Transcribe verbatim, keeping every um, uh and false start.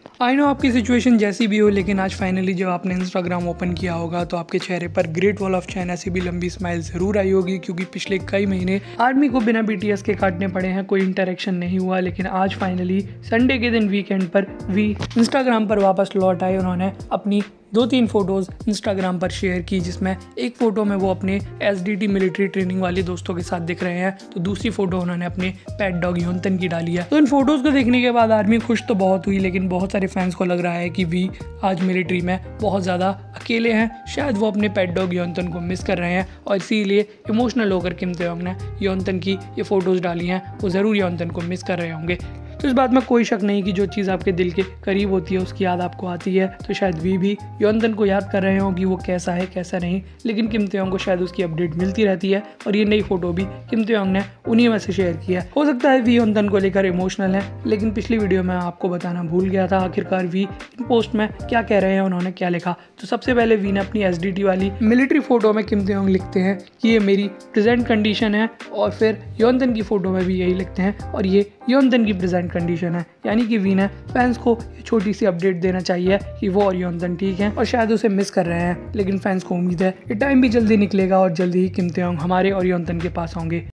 I know आपकी situation जैसी भी हो, लेकिन आज फाइनली जब आपने इंस्टाग्राम ओपन किया होगा तो आपके चेहरे पर ग्रेट वॉल ऑफ चाइना से भी लंबी स्माइल जरूर आई होगी, क्योंकि पिछले कई महीने आर्मी को बिना बीटीएस के काटने पड़े हैं, कोई इंटरेक्शन नहीं हुआ। लेकिन आज फाइनली संडे के दिन वीकेंड पर वी इंस्टाग्राम पर वापस लौट आए। उन्होंने अपनी दो तीन फोटोज़ इंस्टाग्राम पर शेयर की, जिसमें एक फ़ोटो में वो अपने एसडीटी मिलिट्री ट्रेनिंग वाले दोस्तों के साथ दिख रहे हैं, तो दूसरी फ़ोटो उन्होंने अपने पेट डॉग योनतन की डाली है। तो इन फोटोज़ को देखने के बाद आर्मी खुश तो बहुत हुई, लेकिन बहुत सारे फैंस को लग रहा है कि वी आज मिलिट्री में बहुत ज़्यादा अकेले हैं। शायद वो अपने पेट डॉग योनतन को मिस कर रहे हैं और इसीलिए इमोशनल होकर किम तेयोंग ने योनतन की ये फ़ोटोज़ डाली हैं। वो ज़रूर योनतन को मिस कर रहे होंगे। तो इस बात में कोई शक नहीं कि जो चीज़ आपके दिल के करीब होती है उसकी याद आपको आती है। तो शायद वी भी योनतन को याद कर रहे हो कि वो कैसा है कैसा नहीं, लेकिन किम तेयोंग को शायद उसकी अपडेट मिलती रहती है और ये नई फोटो भी किम तेयोंग ने उन्हीं में से शेयर किया है। हो सकता है वी योनतन को लेकर इमोशनल है, लेकिन पिछली वीडियो में आपको बताना भूल गया था आखिरकार वी इन पोस्ट में क्या कह रहे हैं, उन्होंने क्या लिखा। तो सबसे पहले वी ने अपनी एस डी टी वाली मिलिट्री फोटो में किम तेयोंग लिखते हैं कि ये मेरी प्रेजेंट कंडीशन है, और फिर योनतन की फोटो में भी यही लिखते हैं और ये योनतन की प्रेजेंट कंडीशन है। यानी कि वी ने फैंस को ये छोटी सी अपडेट देना चाहिए कि वो और योनतन ठीक हैं और शायद उसे मिस कर रहे हैं, लेकिन फैंस को उम्मीद है ये टाइम भी जल्दी निकलेगा और जल्दी ही किम तेयोंग हमारे और योनतन के पास होंगे।